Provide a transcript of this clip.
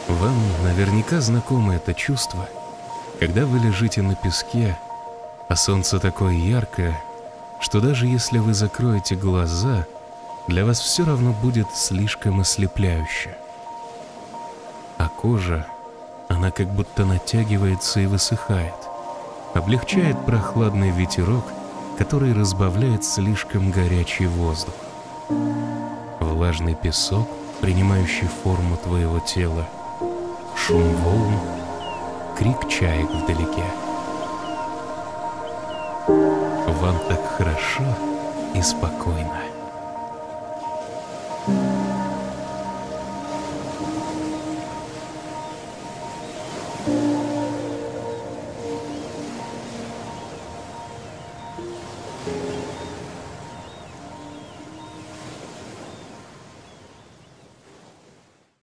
Вам наверняка знакомо это чувство, когда вы лежите на песке, а солнце такое яркое, что даже если вы закроете глаза, для вас все равно будет слишком ослепляюще. А кожа, она как будто натягивается и высыхает, облегчает прохладный ветерок, который разбавляет слишком горячий воздух. Влажный песок, принимающий форму твоего тела, шум волн, крик чаек вдалеке. Вам так хорошо и спокойно.